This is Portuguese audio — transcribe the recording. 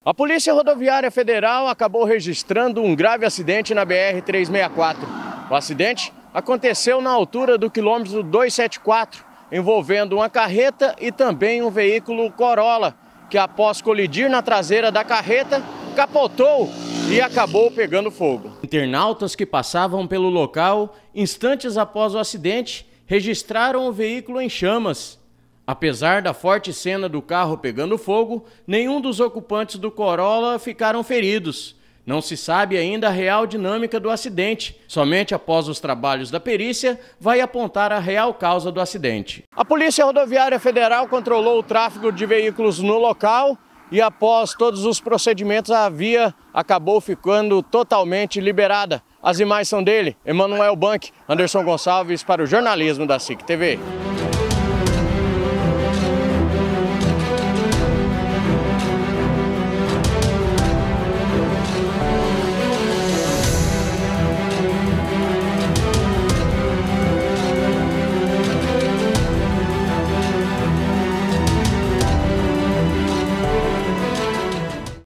A Polícia Rodoviária Federal acabou registrando um grave acidente na BR-364. O acidente aconteceu na altura do quilômetro 274, envolvendo uma carreta e também um veículo Corolla, que após colidir na traseira da carreta, capotou e acabou pegando fogo. Internautas que passavam pelo local, instantes após o acidente, registraram o veículo em chamas. Apesar da forte cena do carro pegando fogo, nenhum dos ocupantes do Corolla ficaram feridos. Não se sabe ainda a real dinâmica do acidente. Somente após os trabalhos da perícia vai apontar a real causa do acidente. A Polícia Rodoviária Federal controlou o tráfego de veículos no local e após todos os procedimentos a via acabou ficando totalmente liberada. As imagens são dele, Emanuel Bank, Anderson Gonçalves para o jornalismo da SIC TV.